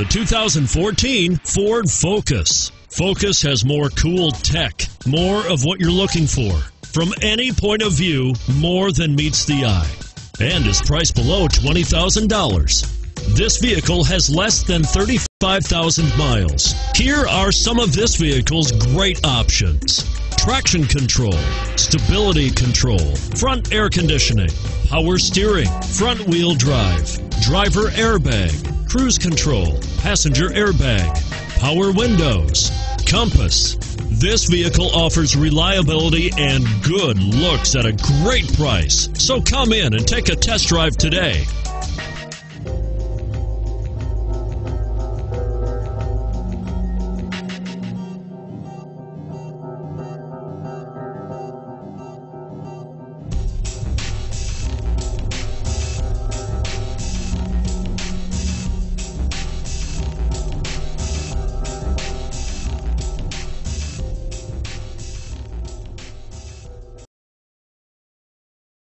The 2014 Ford Focus. Focus has more cool tech, more of what you're looking for. From any point of view, more than meets the eye. And is priced below $20,000. This vehicle has less than 35,000 miles. Here are some of this vehicle's great options: traction control, stability control, front air conditioning, power steering, front wheel drive, driver airbag, cruise control, passenger airbag, power windows, compass. This vehicle offers reliability and good looks at a great price. So come in and take a test drive today.